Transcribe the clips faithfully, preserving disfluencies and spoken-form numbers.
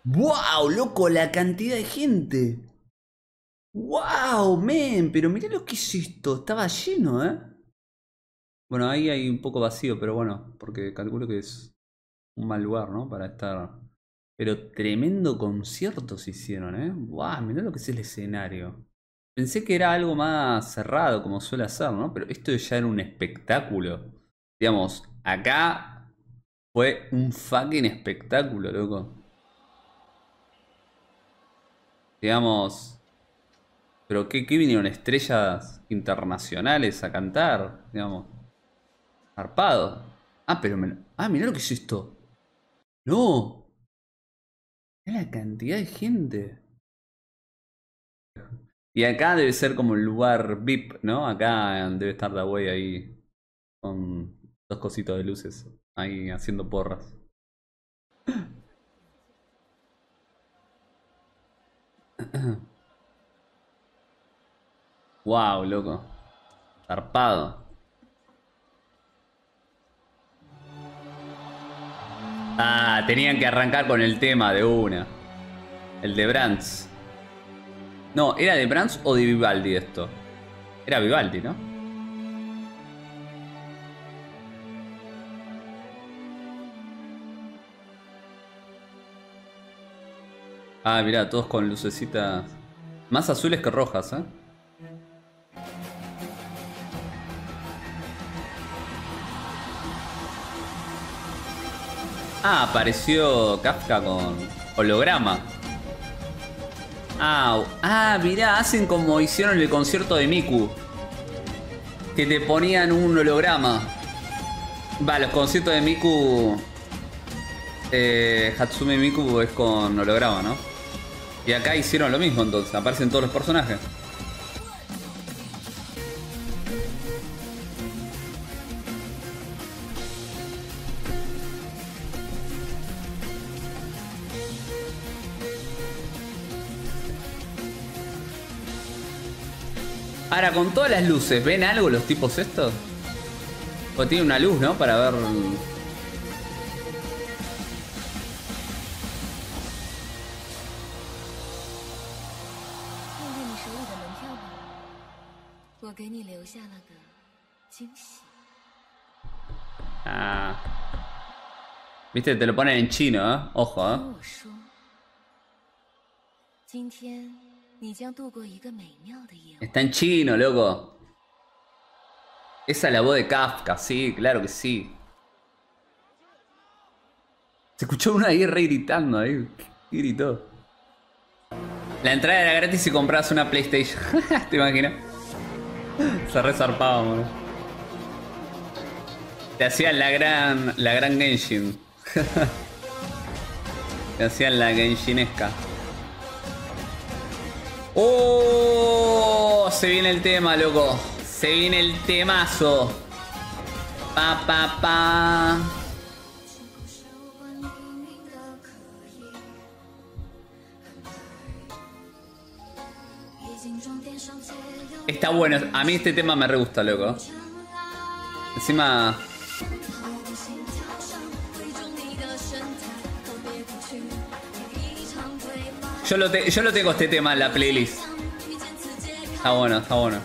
¡Wow, loco! La cantidad de gente. ¡Wow, men! Pero mirá lo que es esto. Estaba lleno, ¿eh? Bueno, ahí hay un poco vacío, pero bueno, porque calculo que es un mal lugar, ¿no? Para estar. Pero tremendo concierto se hicieron, ¿eh? ¡Wow! Mirá lo que es el escenario. Pensé que era algo más cerrado, como suele ser, ¿no? Pero esto ya era un espectáculo. Digamos, acá fue un fucking espectáculo, loco. Digamos. ¿Pero qué, qué vinieron estrellas internacionales a cantar? Digamos. Zarpado. Ah, pero me... Ah, mirá lo que es esto. No. Mirá la cantidad de gente. Y acá debe ser como el lugar V I P, ¿no? Acá debe estar la wey ahí. Con dos cositos de luces. Ahí haciendo porras. Wow, loco. Zarpado. Ah, tenían que arrancar con el tema de una. El de Brands. No, ¿era de Brands o de Vivaldi esto? Era Vivaldi, ¿no? Ah, mirá, todos con lucecitas más azules que rojas, ¿eh? Ah, apareció Kafka con holograma. Ah, ah, mirá, hacen como hicieron el concierto de Miku. Que te ponían un holograma. Va, los conciertos de Miku... Eh, Hatsume Miku es con holograma, ¿no? Y acá hicieron lo mismo entonces, aparecen todos los personajes. Ahora, con todas las luces, ¿ven algo los tipos estos? O tiene una luz, ¿no? Para ver... Ah. Viste, te lo ponen en chino, ¿eh? Ojo, ¿eh? Está en chino, loco. Esa es la voz de Kafka, sí, claro que sí. Se escuchó uno ahí re gritando, ahí. ¿Qué gritó? La entrada era gratis si comprabas una PlayStation. ¿Te imaginas? Se resarpaba, boludo. Te hacían la gran. La gran Genshin. Te hacían la Genshinesca. ¡Oh! Se viene el tema, loco. Se viene el temazo. Pa, pa, pa. Está bueno. A mí este tema me re gusta, loco. Encima... Yo lo, te, yo lo tengo este tema en la playlist. Está bueno, está bueno.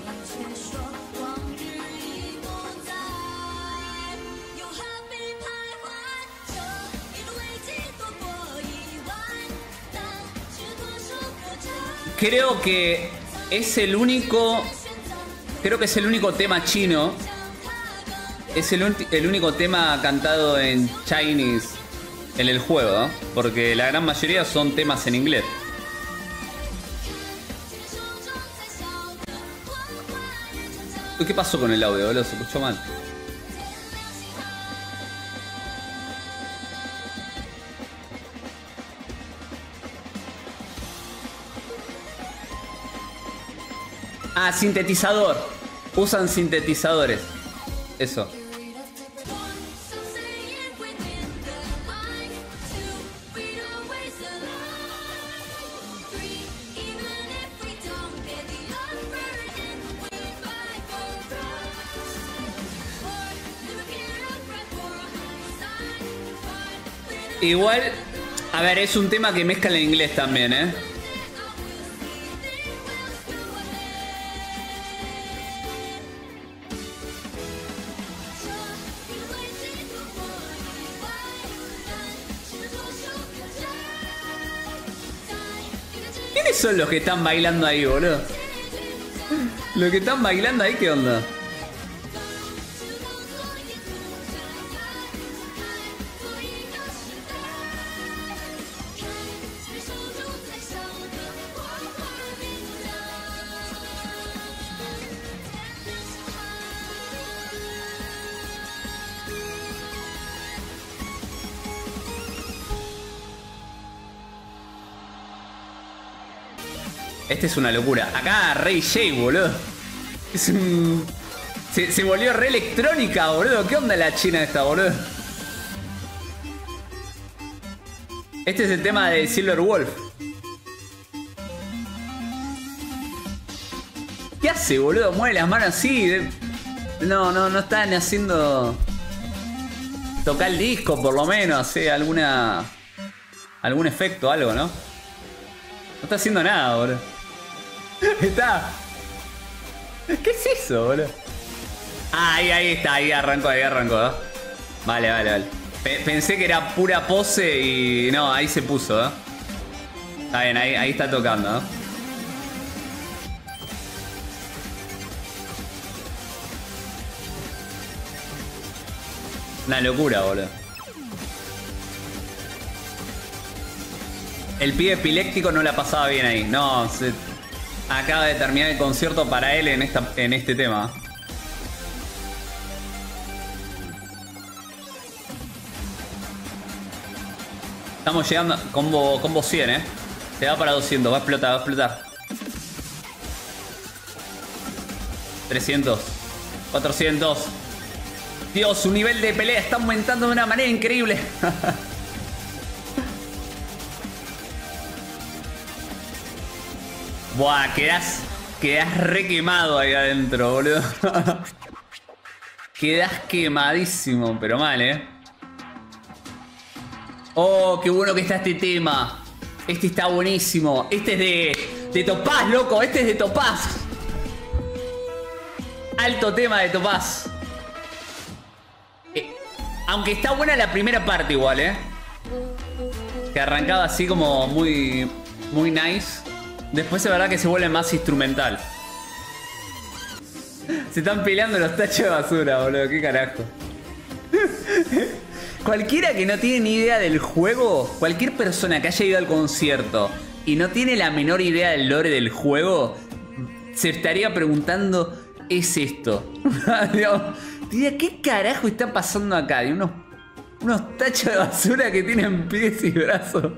Creo que es el único... Creo que es el único tema chino. Es el, el único tema cantado en Chinese en el juego, ¿eh? Porque la gran mayoría son temas en inglés. Uy, ¿qué pasó con el audio, boludo? Se escuchó mal. Ah, sintetizador. Usan sintetizadores. Eso. Igual, A ver, es un tema que mezcla en inglés también, ¿eh? ¿Quiénes son los que están bailando ahí, boludo? Los que están bailando ahí, ¿qué onda? Este es una locura. Acá Rey J, boludo. Es un... Se, se volvió re electrónica, boludo. ¿Qué onda la china esta, boludo? Este es el tema de Silver Wolf. ¿Qué hace, boludo? Mueve las manos así. De... No, no, no están haciendo... Tocar el disco, por lo menos. Hacer alguna... Algún efecto, algo, ¿no? No está haciendo nada, boludo. Está... ¿Qué es eso, boludo? Ah, ahí, ahí está, ahí arrancó, ahí arrancó, ¿eh? Vale, vale, vale. P Pensé que era pura pose y... No, ahí se puso, ¿eh? Está bien, ahí, ahí está tocando, ¿eh? Una locura, boludo. El pibe epiléptico no la pasaba bien ahí. No, se... acaba de terminar el concierto para él en, esta, en este tema. Estamos llegando a combo, combo cien, ¿eh? Se va para doscientos, va a explotar, va a explotar. trescientos. cuatrocientos. Dios, su nivel de pelea está aumentando de una manera increíble. Buah, quedás, quedás re quemado ahí adentro, boludo. Quedás quemadísimo, pero mal, ¿eh? Oh, qué bueno que está este tema. Este está buenísimo. Este es de, de Topaz, loco. Este es de Topaz. Alto tema de Topaz. Eh, aunque está buena la primera parte igual, ¿eh? Que arrancaba así como muy, muy nice. Después es verdad que se vuelve más instrumental. Se están peleando los tachos de basura, boludo. ¿Qué carajo? Cualquiera que no tiene ni idea del juego, cualquier persona que haya ido al concierto y no tiene la menor idea del lore del juego, se estaría preguntando, ¿es esto? Diría, ¿qué carajo está pasando acá? De unos, unos tachos de basura que tienen pies y brazos.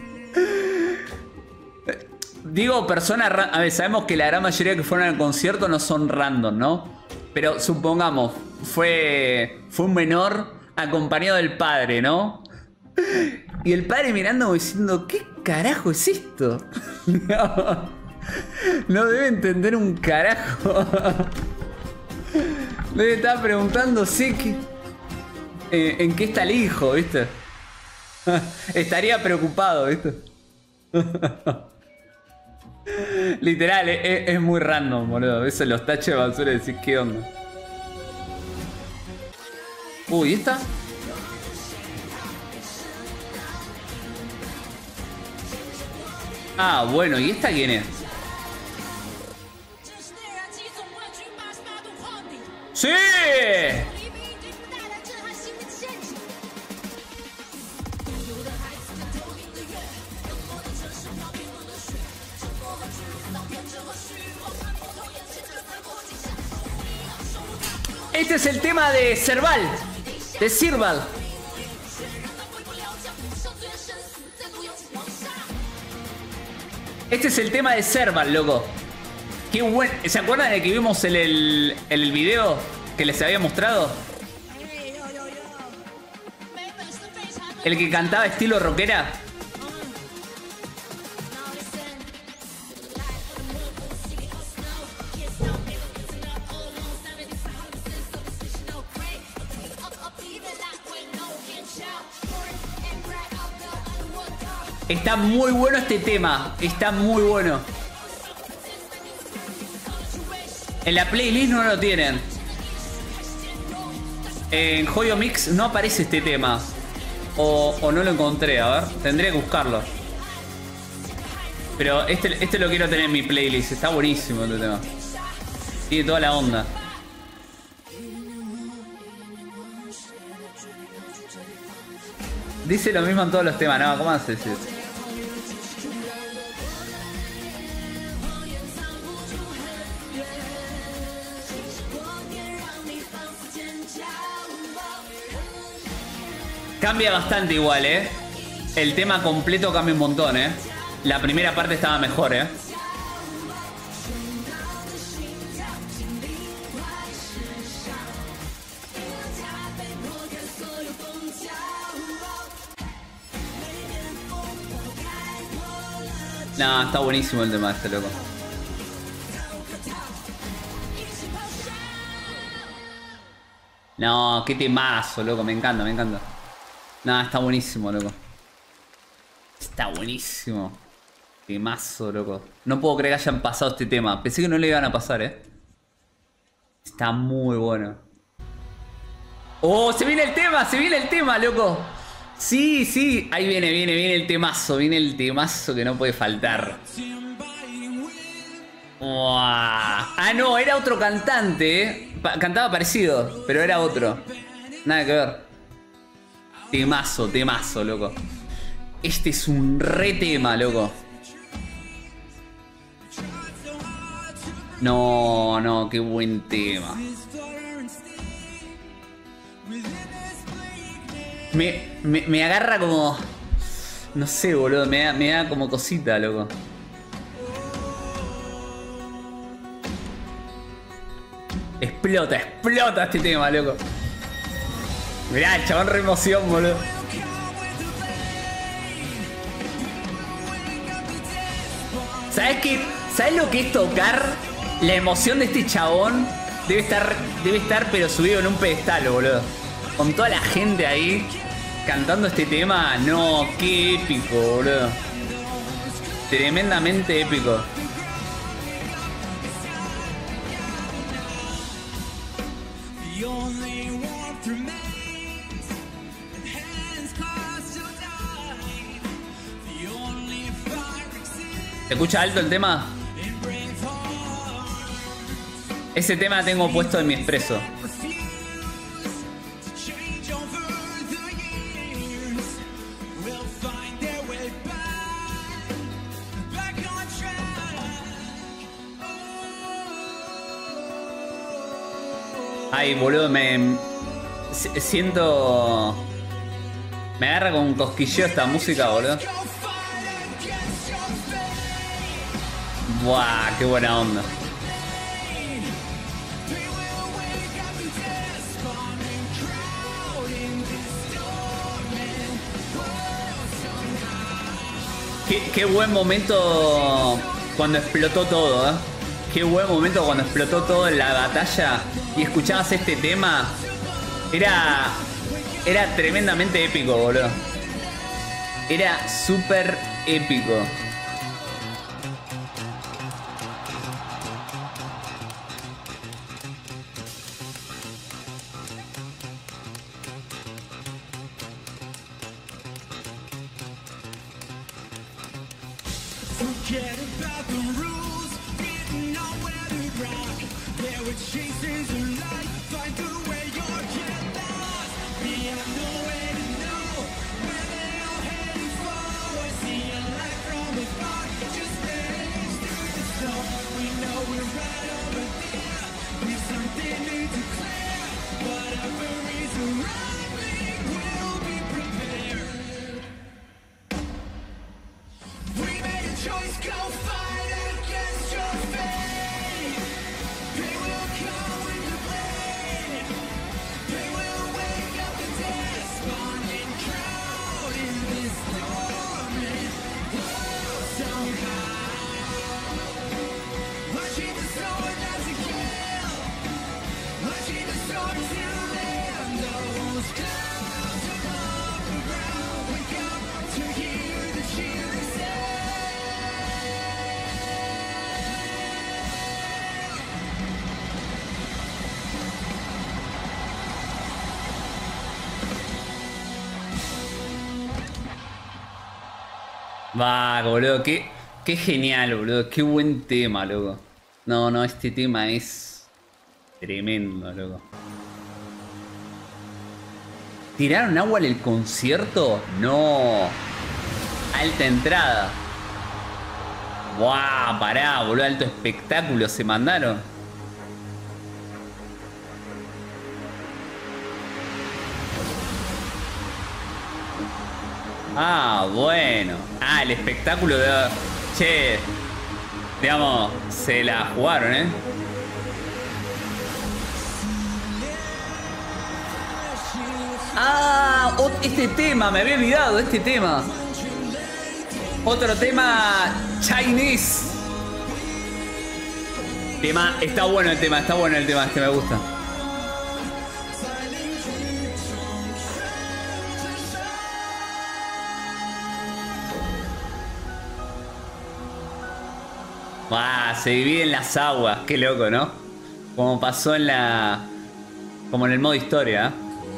Digo, personas... A ver, sabemos que la gran mayoría que fueron al concierto no son random, ¿no? Pero supongamos, fue, fue un menor acompañado del padre, ¿no? Y el padre mirando diciendo, ¿qué carajo es esto? No, no debe entender un carajo. Debe estar preguntándose qué, eh, en qué está el hijo, ¿viste? Estaría preocupado, ¿viste? Literal, es, es muy random, boludo. Eso los tachos de basura y decís, ¿qué onda? Uy, ¿y esta? Ah, bueno, ¿y esta quién es? ¡Sí! Este es el tema de Serval, de Serval. Este es el tema de Serval, loco. Qué buen... ¿Se acuerdan de que vimos en el, en el video que les había mostrado? El que cantaba estilo rockera. Está muy bueno este tema. Está muy bueno. En la playlist no lo tienen. En Joyo Mix no aparece este tema. O, o no lo encontré, a ver. Tendría que buscarlo. Pero este, este lo quiero tener en mi playlist. Está buenísimo este tema. Tiene toda la onda. Dice lo mismo en todos los temas. No, ¿cómo haces eso? Cambia bastante igual, ¿eh? El tema completo cambia un montón, ¿eh? La primera parte estaba mejor, ¿eh? No, está buenísimo el tema este, loco. No, qué temazo, loco. Me encanta, me encanta. No, está buenísimo, loco. Está buenísimo. Temazo, loco. No puedo creer que hayan pasado este tema. Pensé que no le iban a pasar, eh. Está muy bueno. ¡Oh! ¡Se viene el tema! ¡Se viene el tema, loco! Sí, sí. Ahí viene, viene, viene el temazo. Viene el temazo que no puede faltar. ¡Uah! Ah, no, era otro cantante, eh. Pa- cantaba parecido, pero era otro. Nada que ver. Temazo, temazo, loco. Este es un re tema, loco. No, no, qué buen tema. Me, me, me agarra como... No sé, boludo. Me da, me da como cosita, loco. Explota, explota este tema, loco. Mirá, el chabón re emoción, boludo. ¿Sabes qué? ¿Sabes lo que es tocar? La emoción de este chabón debe estar, debe estar pero subido en un pedestal, boludo. Con toda la gente ahí cantando este tema. No, qué épico, boludo. Tremendamente épico. ¿Se escucha alto el tema? Ese tema tengo puesto en mi expreso. Ay, boludo, me... Siento... Me agarra con un cosquilleo esta música, boludo. Buah, qué buena onda. Qué, qué buen momento cuando explotó todo, ¿eh? Qué buen momento cuando explotó todo en la batalla y escuchabas este tema. Era... Era tremendamente épico, boludo. Era súper épico. Va, boludo, qué, qué genial, boludo. Qué buen tema, loco. No, no, este tema es tremendo, loco. ¿Tiraron agua en el concierto? No. Alta entrada. Buah, pará, boludo, alto espectáculo se mandaron. Ah, bueno. Ah, el espectáculo de... Che, digamos, se la jugaron, ¿eh? Ah, este tema, me había olvidado, este tema. Otro tema, Chinese. Tema, está bueno el tema, está bueno el tema, este me gusta. Ah, se dividen las aguas, qué loco, ¿no? Como pasó en la... Como en el modo historia, ¿eh?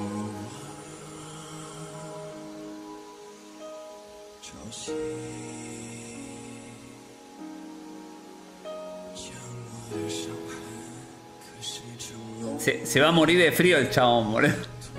Se, se va a morir de frío el chabón, boludo.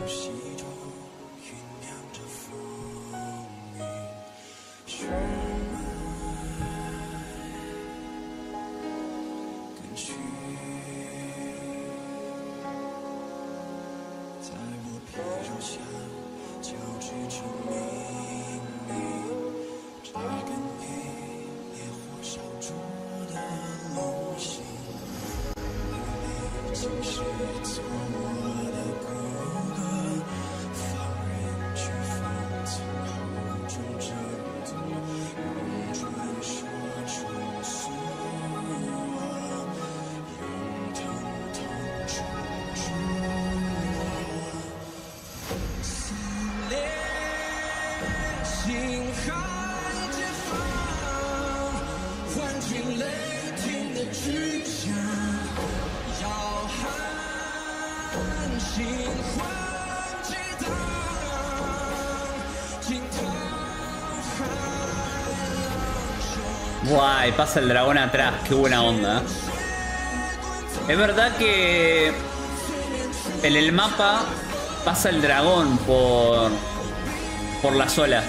Guay, pasa el dragón atrás, qué buena onda. Es verdad que en el mapa pasa el dragón por, por las olas.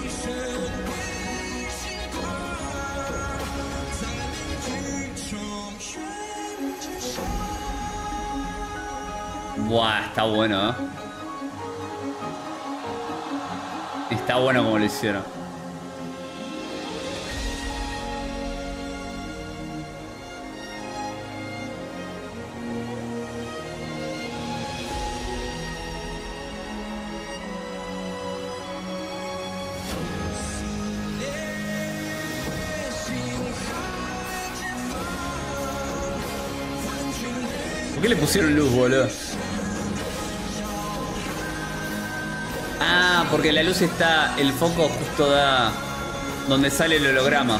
Buah, está bueno, ¿eh? Está bueno como lo hicieron. ¿Por qué le pusieron luz, boludo? Ah, porque la luz está... El foco justo da... Donde sale el holograma.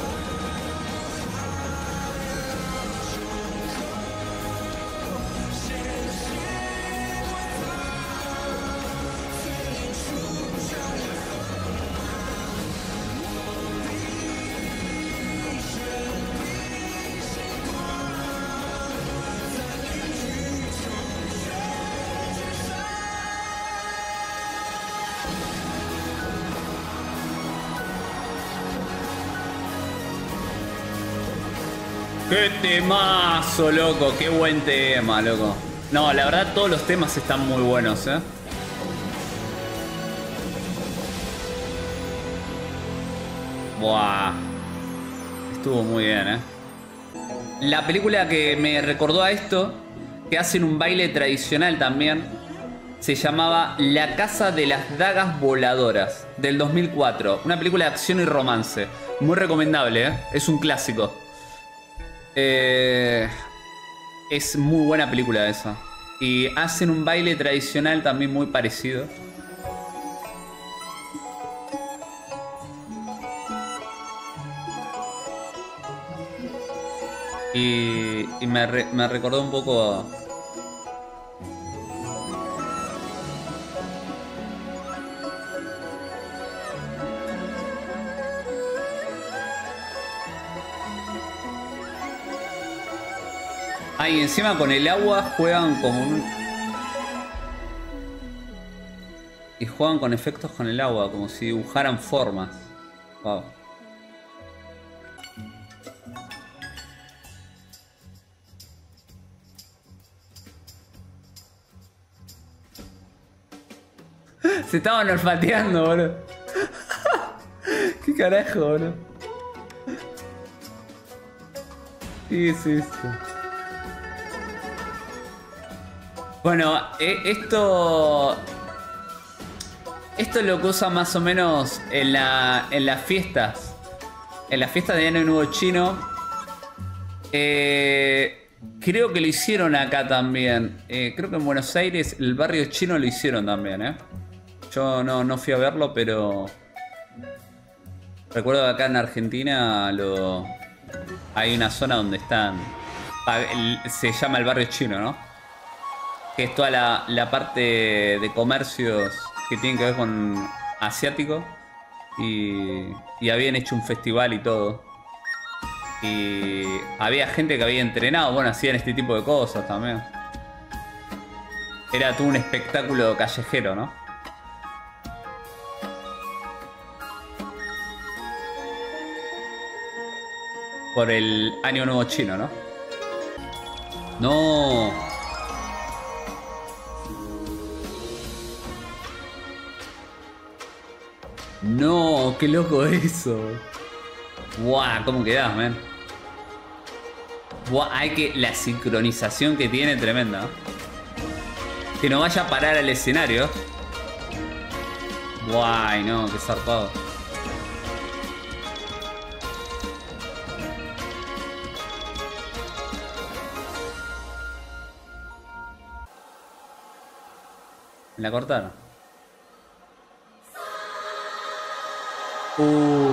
¡Qué temazo, loco! ¡Qué buen tema, loco! No, la verdad todos los temas están muy buenos, ¿eh? Buah. Estuvo muy bien, ¿eh? La película que me recordó a esto, que hacen un baile tradicional también, se llamaba La Casa de las Dagas Voladoras, del dos mil cuatro. Una película de acción y romance. Muy recomendable, ¿eh? Es un clásico. Eh, es muy buena película esa. Y hacen un baile tradicional también muy parecido. Y, y me, re, me recordó un poco... Ah, y encima con el agua juegan como un... Y juegan con efectos con el agua, como si dibujaran formas. Wow. Se estaban olfateando, boludo. ¿Qué carajo, boludo? ¿Qué es esto? Bueno, eh, esto... Esto es lo que usan más o menos en, la, en las fiestas. En las fiestas de Año Nuevo Chino. Eh, creo que lo hicieron acá también. Eh, creo que en Buenos Aires, el barrio chino lo hicieron también, ¿eh? Yo no, no fui a verlo, pero... Recuerdo que acá en Argentina lo... hay una zona donde están... Se llama el barrio chino, ¿no? Que es toda la, la parte de comercios que tienen que ver con asiático. Y, y habían hecho un festival y todo. Y había gente que había entrenado. Bueno, hacían este tipo de cosas también. Era todo un espectáculo callejero, ¿no? Por el Año Nuevo Chino, ¿no? No. No, qué loco eso. Buah, ¿cómo quedás, man? Buah, hay que... La sincronización que tiene, tremenda, ¿no? Que no vaya a parar al escenario. Buah, no, qué zarpado. Me la cortaron. Uh.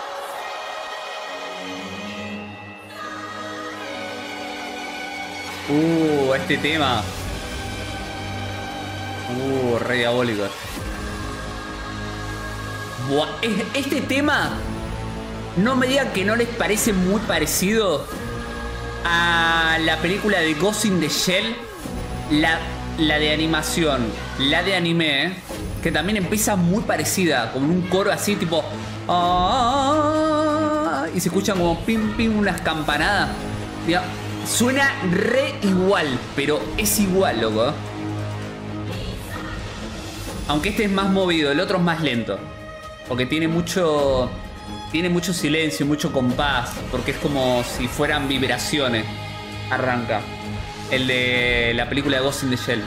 Uh, este tema. Uh, re diabólico. Buah, este tema, no me digan que no les parece muy parecido a la película de Ghost in the Shell. La, la de animación, la de anime, ¿eh? Que también empieza muy parecida, con un coro así tipo... Ah, y se escuchan como pim pim unas campanadas. Mira, suena re igual, pero es igual, loco. Aunque este es más movido, el otro es más lento. Porque tiene mucho... Tiene mucho silencio, mucho compás. Porque es como si fueran vibraciones. Arranca. El de la película de Ghost in the Shell.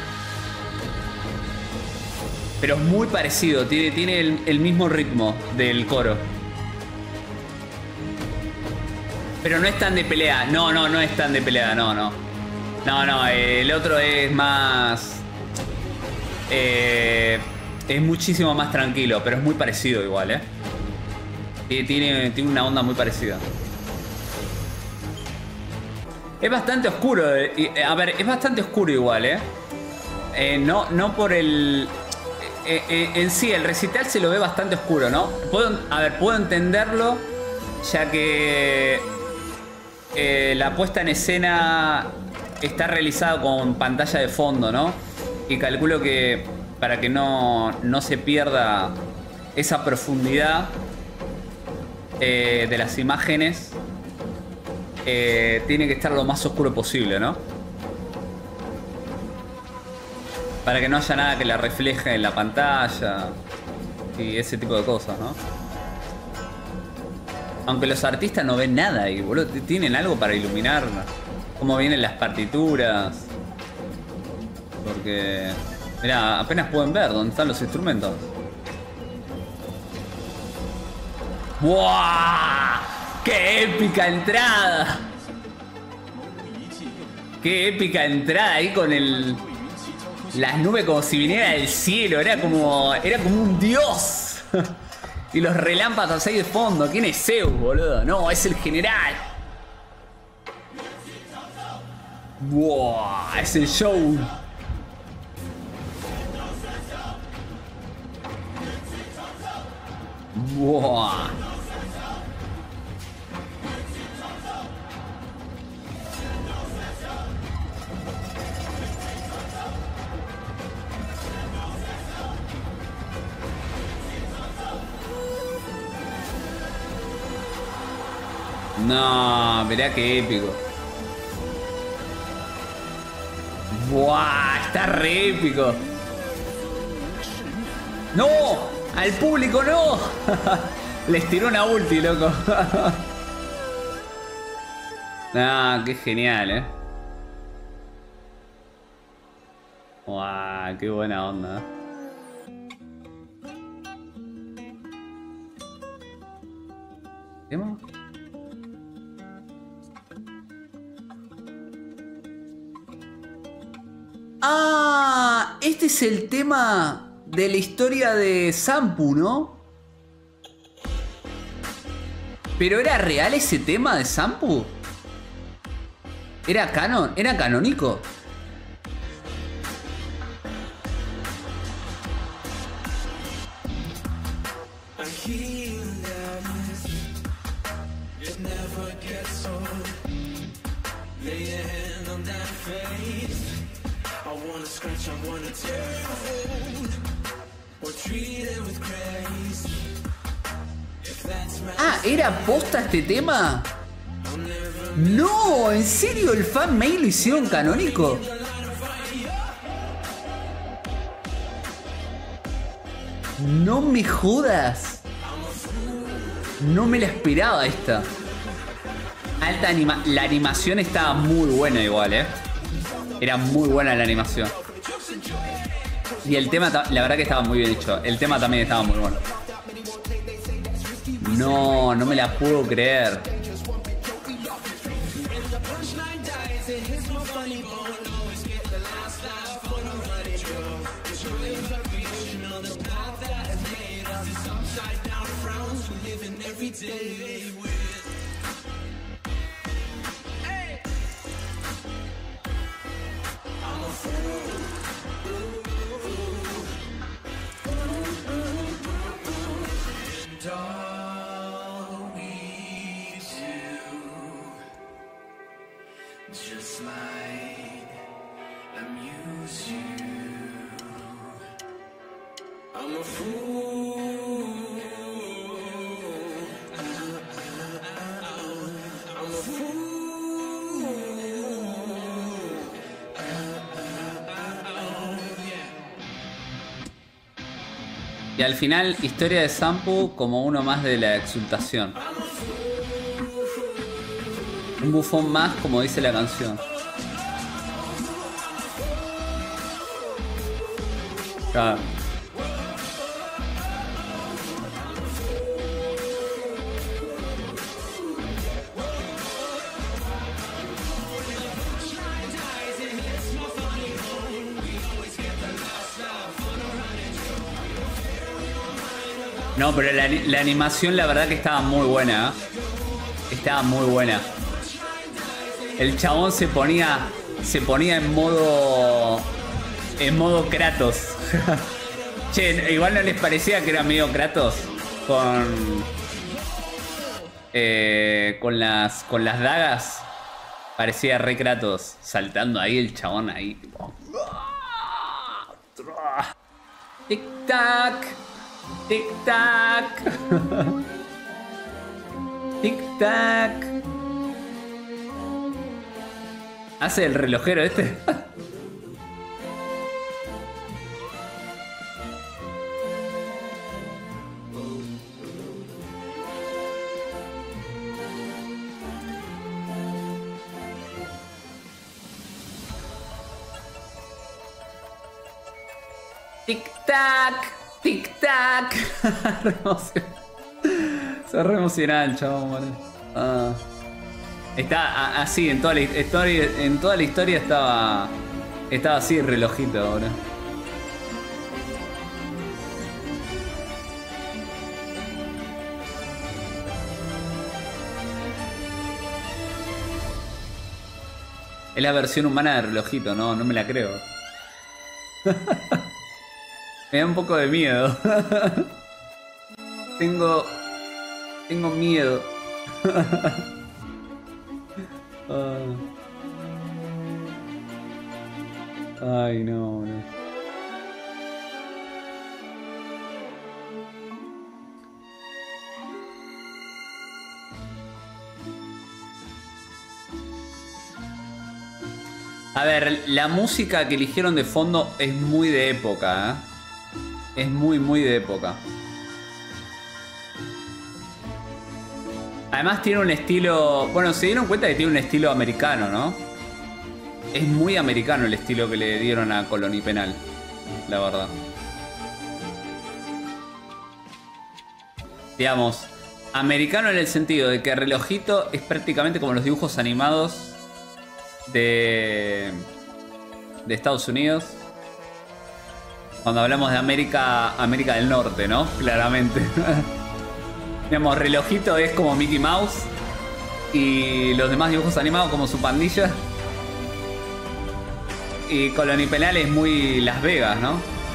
Pero es muy parecido, tiene, tiene el, el mismo ritmo del coro. Pero no es tan de pelea. No, no, no es tan de pelea, no, no. No, no, el otro es más... Eh, es muchísimo más tranquilo, pero es muy parecido igual, ¿eh? Y tiene, tiene una onda muy parecida. Es bastante oscuro. Eh, a ver, es bastante oscuro igual, ¿eh? eh no, no por el... Eh, eh, en sí, el recital se lo ve bastante oscuro, ¿no? Puedo, a ver, puedo entenderlo, ya que eh, la puesta en escena está realizada con pantalla de fondo, ¿no? Y calculo que para que no, no se pierda esa profundidad eh, de las imágenes, eh, tiene que estar lo más oscuro posible, ¿no? Para que no haya nada que la refleje en la pantalla y ese tipo de cosas, ¿no? Aunque los artistas no ven nada y, boludo, tienen algo para iluminar cómo vienen las partituras. Porque, mirá, apenas pueden ver dónde están los instrumentos. ¡Buah! ¡Qué épica entrada! ¡Qué épica entrada ahí con el... Las nubes como si viniera del cielo, era como, era como un dios. Y los relámpagos ahí de fondo. ¿Quién es Zeus, boludo? No, es el general. Buah, es el show. Buah. No, mirá qué épico. Buah, está re épico. ¡No! ¡Al público no! Les tiró una ulti, loco. Ah, qué genial, eh. Buah, qué buena onda. ¿Tema? Ah, este es el tema de la historia de Sampu, ¿no? ¿Pero era real ese tema de Sampu? ¿Era canon? ¿Era canónico? Ah, ¿era posta este tema? No, ¿en serio el fan mail lo hicieron canónico? No me jodas. No me la esperaba esta. Alta anima... La animación estaba muy buena igual, ¿eh? Era muy buena la animación. Y el tema, la verdad que estaba muy bien hecho. El tema también estaba muy bueno. No, no me la puedo creer. Y al final, historia de Sampu como uno más de la exultación. Un bufón más, como dice la canción. Claro. No, pero la, la animación la verdad que estaba muy buena, ¿eh? Estaba muy buena. El chabón se ponía. Se ponía en modo. En modo Kratos. Che, igual no les parecía que era medio Kratos. Con. Eh, con las. Con las dagas. Parecía re Kratos. Saltando ahí el chabón ahí. Tipo. Tic tac. Tic tac. Tic tac. Hace el relojero este. Tic tac. Tic tac. Se re emocionaba el chabón, boludo. Ah. Está así, en toda la historia, en toda la historia estaba. Estaba así el relojito ahora. Es la versión humana de relojito, no, no me la creo. Me da un poco de miedo. Tengo. Tengo miedo. uh. Ay, no, no. A ver, la música que eligieron de fondo es muy de época, ¿eh? Es muy, muy de época. Además tiene un estilo... Bueno, se dieron cuenta que tiene un estilo americano, ¿no? Es muy americano el estilo que le dieron a Colony Penal, la verdad. Digamos, americano en el sentido de que Relojito es prácticamente como los dibujos animados de, de Estados Unidos. Cuando hablamos de América, América del Norte, ¿no? Claramente. Digamos, Relojito es como Mickey Mouse y los demás dibujos animados como su pandilla. Y Colony Penal es muy Las Vegas, ¿no?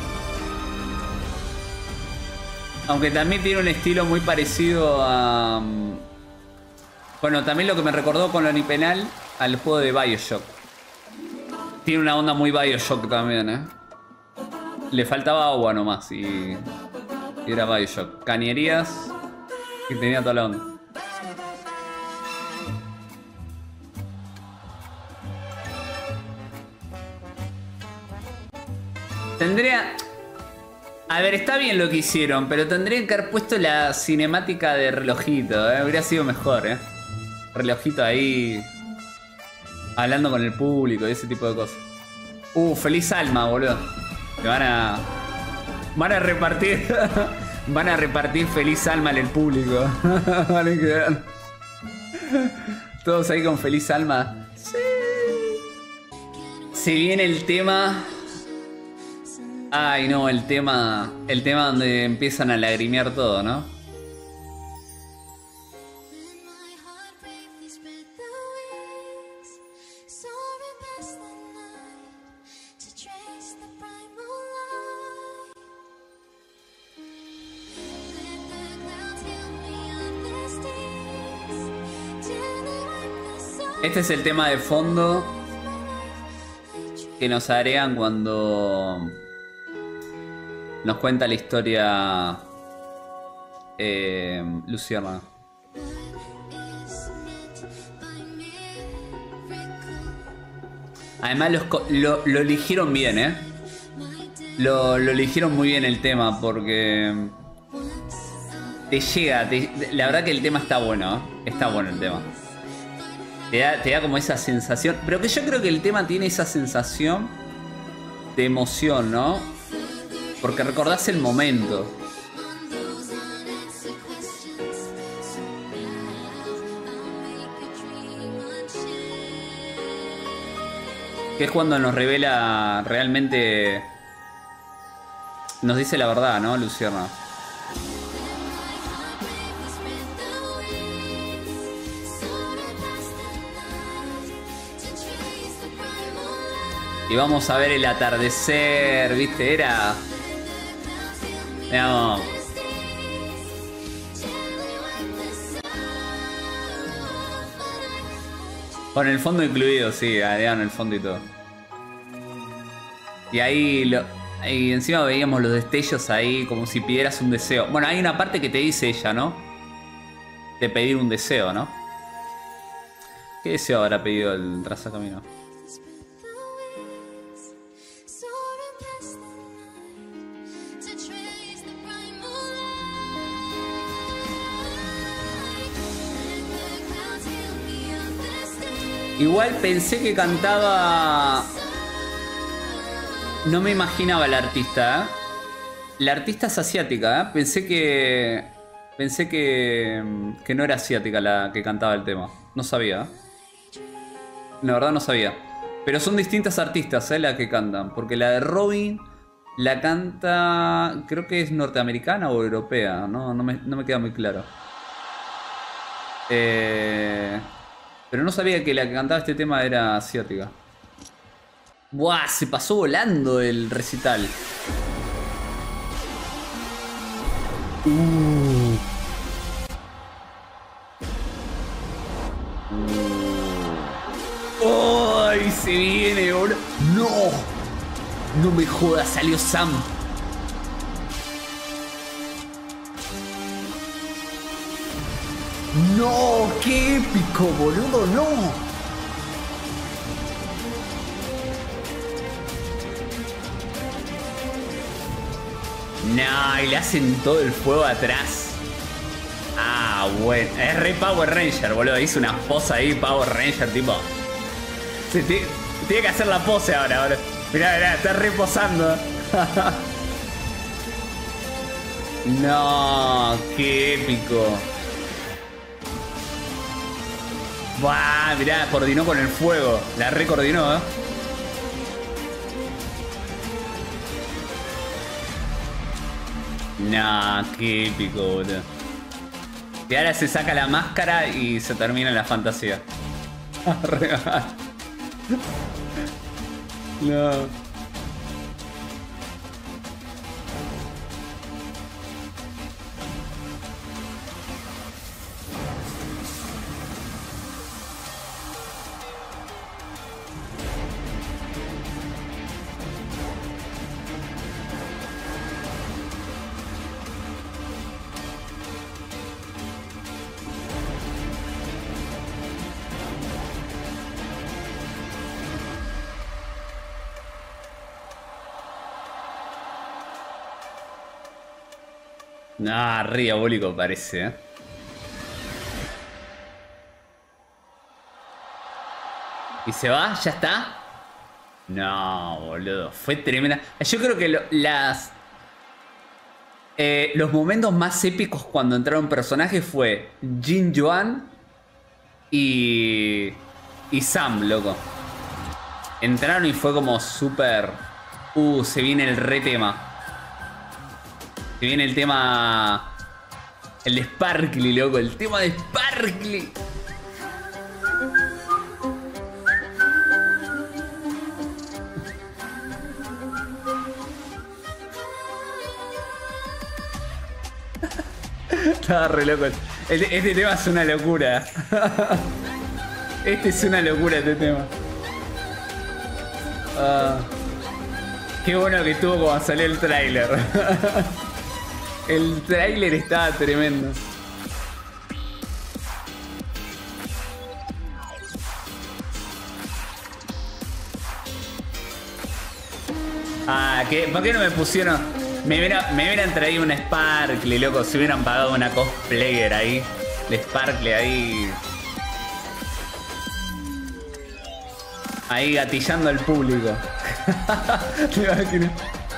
Aunque también tiene un estilo muy parecido a... Bueno, también lo que me recordó Colony Penal al juego de BioShock. Tiene una onda muy BioShock también, ¿eh? Le faltaba agua nomás y, y era BioShock. Cañerías y tenía toda la onda. Tendría... A ver, está bien lo que hicieron, pero tendrían que haber puesto la cinemática de Relojito, ¿eh? Habría sido mejor, ¿eh? Relojito ahí... hablando con el público y ese tipo de cosas. Uh, feliz alma, boludo. Te van a... Van a repartir... Van a repartir feliz alma en el público. Van a quedar... Todos ahí con feliz alma. Sí. Se viene el tema... Ay, no, el tema... El tema donde empiezan a lagrimear todo, ¿no? Este es el tema de fondo que nos agregan cuando nos cuenta la historia eh, Luciana. Además los, lo, lo eligieron bien, ¿eh? Lo, lo eligieron muy bien el tema porque te llega, te, la verdad que el tema está bueno, ¿eh? Está bueno el tema. Te da, te da como esa sensación. Pero que yo creo que el tema tiene esa sensación de emoción, ¿no? Porque recordás el momento. Que es cuando nos revela realmente... Nos dice la verdad, ¿no, Luciana? Y vamos a ver el atardecer, ¿viste? Era... Veamos. Con el fondo incluido, sí, agregaron el fondo y todo. Y ahí, lo, ahí encima veíamos los destellos ahí como si pidieras un deseo. Bueno, hay una parte que te dice ella, ¿no? De pedir un deseo, ¿no? ¿Qué deseo habrá pedido el trazacamino? Igual pensé que cantaba... No me imaginaba la artista, ¿eh? La artista es asiática, ¿eh? Pensé que... Pensé que... Que no era asiática la que cantaba el tema. No sabía, ¿eh? La verdad no sabía. Pero son distintas artistas, ¿eh? Las que cantan. Porque la de Robin la canta... Creo que es norteamericana o europea. No, no, me, no me queda muy claro. Eh... Pero no sabía que la que cantaba este tema era asiática. ¡Buah! Se pasó volando el recital. Uh. Uh. ¡Ay! Se viene ahora. ¡No! No me jodas, salió Sam. ¡No! ¡Qué épico, boludo! ¡No! No, y le hacen todo el fuego atrás. Ah, bueno. Es re Power Ranger, boludo. Hice una pose ahí, Power Ranger, tipo. Sí, tiene que hacer la pose ahora, boludo. Mirá, mirá, está reposando. No, qué épico. Buah, mirá, coordinó con el fuego. La recoordinó, ¿eh? No, qué épico, boludo. Y ahora se saca la máscara y se termina la fantasía. No. No, re diabólico parece, ¿eh? ¿Y se va? ¿Ya está? No, boludo. Fue tremenda. Yo creo que lo, las... Eh, los momentos más épicos cuando entraron personajes fue Jin Yuan y... y Sam, loco. Entraron y fue como súper... Uh, se viene el re tema. Se viene el tema... El de Sparkly, loco. El tema de Sparkly. Estaba re loco. Este, este tema es una locura. Este es una locura, este tema. Uh, qué bueno que estuvo cuando salió el tráiler. El tráiler estaba tremendo. Ah, ¿qué? ¿Por qué no me pusieron? Me hubieran, me hubieran traído una Sparkly, loco. Si hubieran pagado una cosplayer ahí. De Sparkly ahí. Ahí gatillando al público. ¿Te imaginas?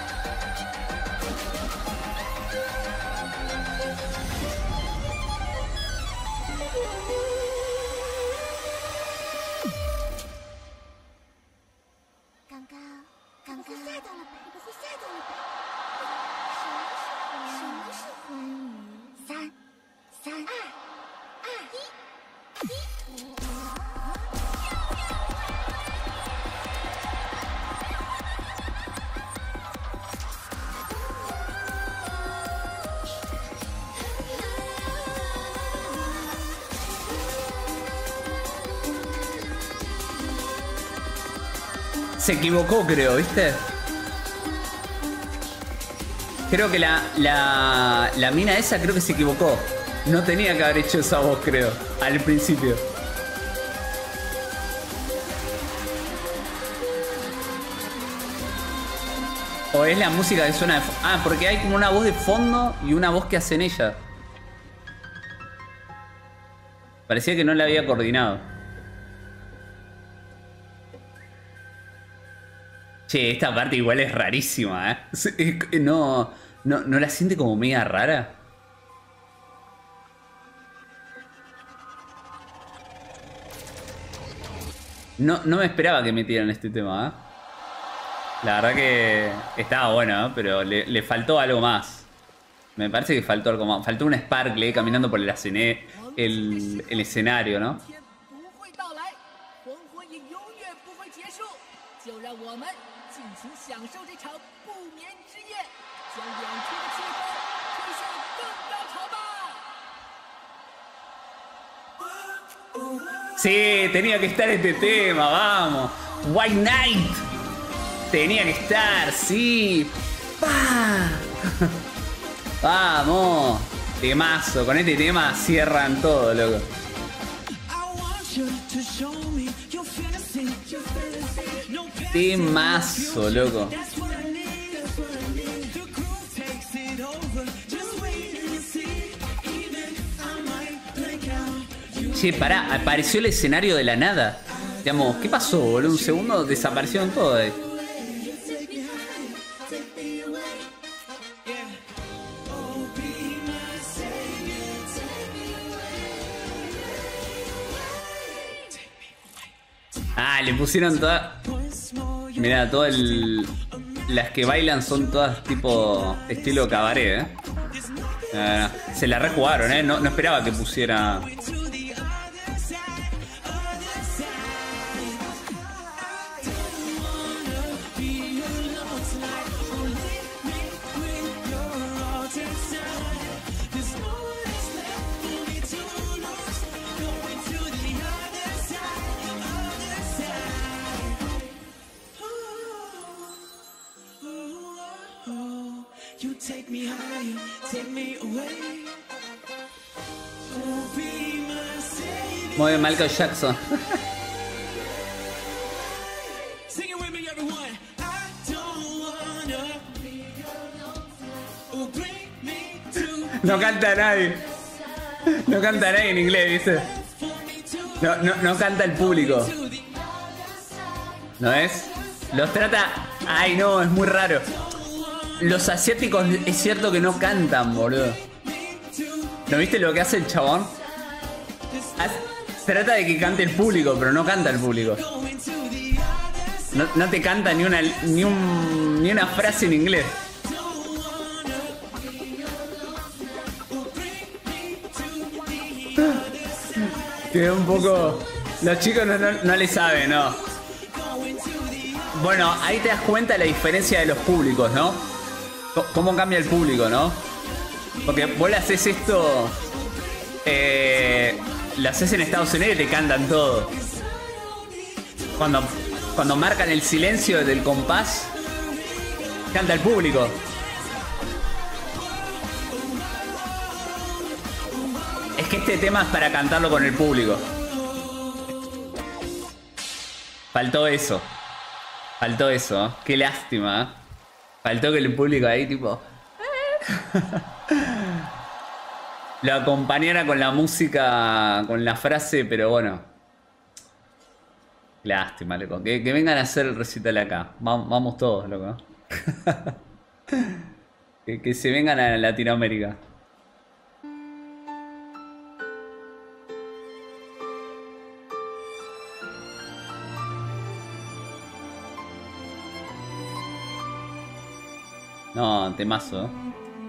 Se equivocó, creo, ¿viste? Creo que la, la, la mina esa creo que se equivocó. No tenía que haber hecho esa voz, creo, al principio. O es la música que suena de fondo. Ah, porque hay como una voz de fondo y una voz que hacen ella. Parecía que no la había coordinado. Che, esta parte igual es rarísima, ¿eh? No, no, ¿no la siente como media rara? No, no me esperaba que metieran este tema, ¿eh? La verdad que estaba bueno, ¿eh? Pero le, le faltó algo más. Me parece que faltó algo más. Faltó un Sparkly caminando por el, el, el escenario, ¿no? Sí, tenía que estar este tema, vamos. White Knight. Tenía que estar, sí. ¡Pah! Vamos. Temazo. Con este tema cierran todo, loco. Temazo, loco. Che, pará, apareció el escenario de la nada. Digamos, ¿qué pasó, boludo? Un segundo desaparecieron todos ahí. Ah, le pusieron todas... Mirá, todo el... Las que bailan son todas tipo estilo cabaret, ¿eh? Uh, se la rejugaron, ¿eh? No, no esperaba que pusiera... Muy bien, Michael Jackson. No canta nadie. No canta nadie en inglés, ¿viste? No, no, no canta el público. ¿No es? Los trata... Ay, no, es muy raro. Los asiáticos es cierto que no cantan, boludo. ¿No viste lo que hace el chabón? Trata de que cante el público, pero no canta el público. No, no te canta ni una, ni, un, ni una frase en inglés. Quedó un poco... Los chicos no, no, no le saben, ¿no? Bueno, ahí te das cuenta de la diferencia de los públicos, ¿no? Cómo cambia el público, ¿no? Porque vos le haces esto... Eh, lo haces en Estados Unidos y te cantan todo. Cuando, cuando marcan el silencio del compás, canta el público. Es que este tema es para cantarlo con el público. Faltó eso. Faltó eso, ¿eh? Qué lástima, ¿eh? Faltó que el público ahí tipo... lo acompañara con la música, con la frase, pero bueno. Lástima, loco. Que, que vengan a hacer el recital acá. Vamos, vamos todos, loco. que, que se vengan a Latinoamérica. No, temazo, ¿eh?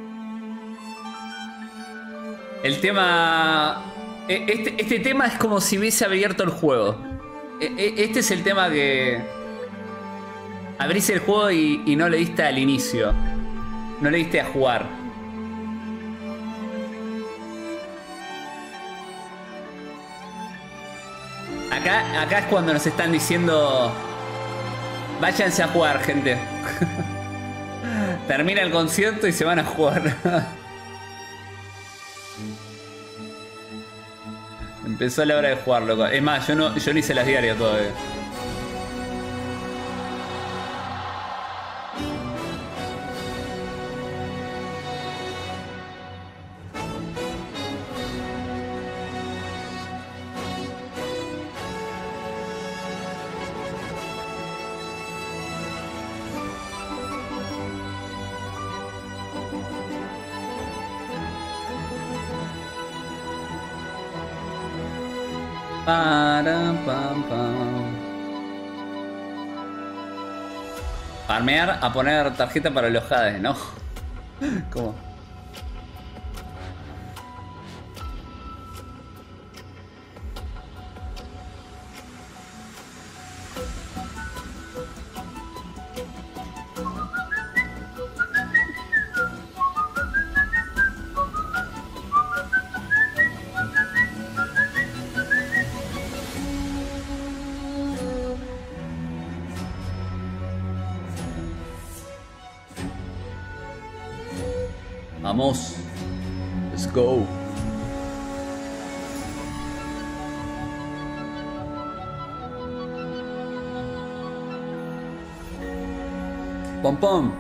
El tema... Este, este tema es como si hubiese abierto el juego. Este es el tema que... Abrís el juego y, y no le diste al inicio. No le diste a jugar. Acá, acá es cuando nos están diciendo... Váyanse a jugar, gente. Termina el concierto y se van a jugar. Empezó la hora de jugar, loco. Es más, yo no, yo no hice las diarias todavía. Para, pam, pam. Farmear a poner tarjeta para los Hades, ¿no? ¿Cómo? Vamos. Let's go. Pom pom.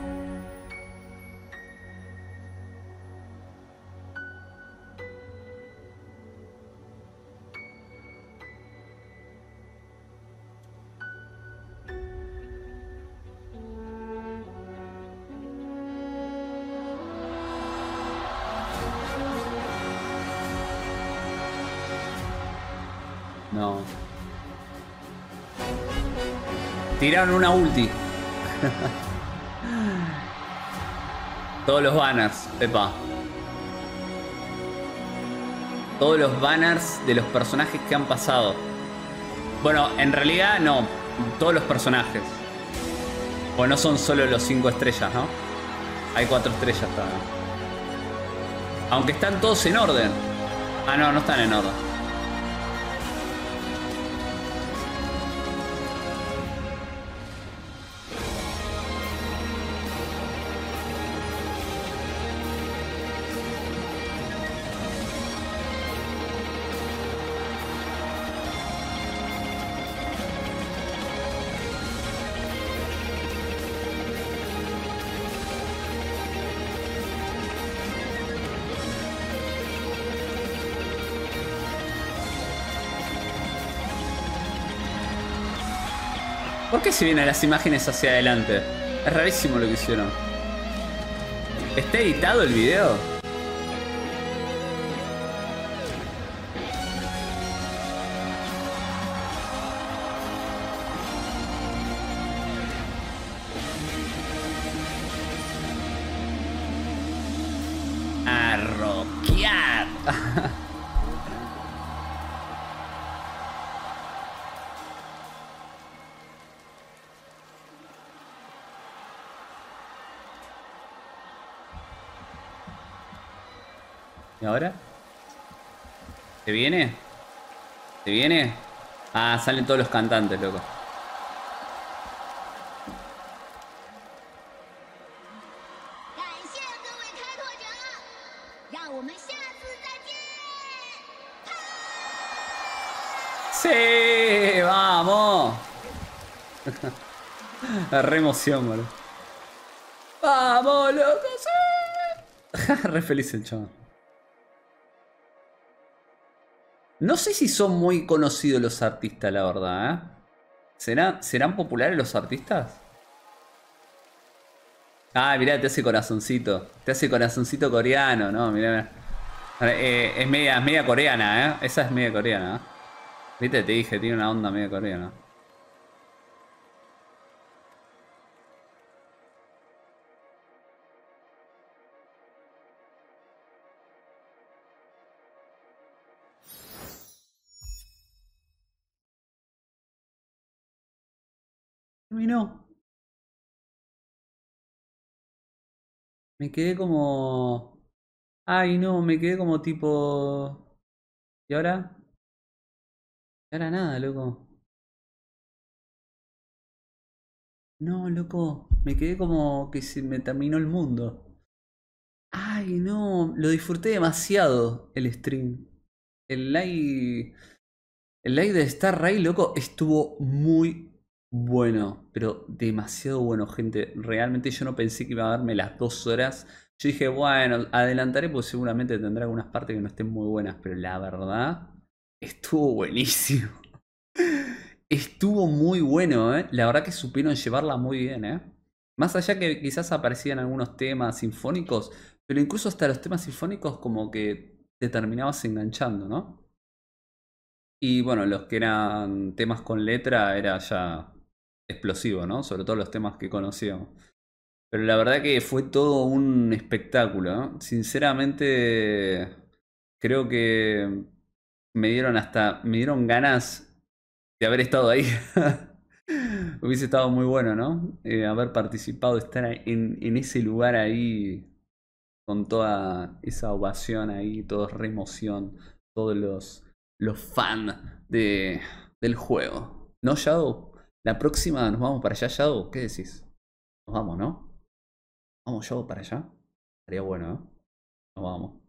No. Tiraron una ulti. Todos los banners, epa. Todos los banners de los personajes que han pasado. Bueno, en realidad no. Todos los personajes. Pues no son solo los cinco estrellas, ¿no? Hay cuatro estrellas también. Aunque están todos en orden. Ah, no, no están en orden. ¿Por qué se vienen las imágenes hacia adelante? Es rarísimo lo que hicieron. ¿Está editado el video? A rockear. ¿Y ahora? ¿Se viene? ¿Se viene? Ah, salen todos los cantantes, loco. ¡Sí! ¡Vamos! La re emoción, boludo. ¡Vamos, loco! ¡Sí! Re feliz el chaval. No sé si son muy conocidos los artistas, la verdad, ¿eh? ¿Será, ¿Serán populares los artistas? Ah, mirá, te hace corazoncito. Te hace corazoncito coreano, ¿no? Mirá, mirá. Eh, es, media, es media coreana, ¿eh? Esa es media coreana, ¿eh? Viste, te dije, tiene una onda media coreana. Terminó. Me quedé como... Ay, no, me quedé como tipo... ¿Y ahora? Y ahora nada, loco. No, loco. Me quedé como que se me terminó el mundo. Ay, no. Lo disfruté demasiado el stream. El live... El live de Star Rail, loco, estuvo muy bueno. Pero demasiado bueno, gente. Realmente yo no pensé que iba a darme las dos horas. Yo dije, bueno, adelantaré porque seguramente tendrá algunas partes que no estén muy buenas. Pero la verdad, estuvo buenísimo. Estuvo muy bueno, ¿eh? La verdad que supieron llevarla muy bien, ¿eh? Más allá que quizás aparecían algunos temas sinfónicos, pero incluso hasta los temas sinfónicos como que te terminabas enganchando, ¿no? Y bueno, los que eran temas con letra era ya explosivo, ¿no? Sobre todo los temas que conocíamos. Pero la verdad que fue todo un espectáculo, ¿no? Sinceramente, creo que me dieron hasta, me dieron ganas de haber estado ahí. Hubiese estado muy bueno, ¿no? Eh, haber participado, estar en, en ese lugar ahí con toda esa ovación ahí, toda re emoción, todos los, los fans de, del juego. ¿No, Shadow? La próxima nos vamos para allá, Shadow. ¿Qué decís? Nos vamos, ¿no? Vamos, Shadow, para allá. Estaría bueno, ¿eh? Nos vamos.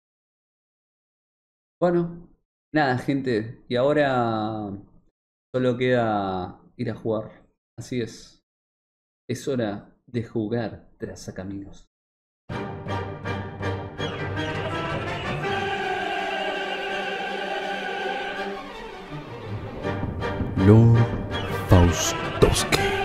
Bueno, nada, gente. Y ahora solo queda ir a jugar. Así es. Es hora de jugar Trazacaminos. Lord Faustowski.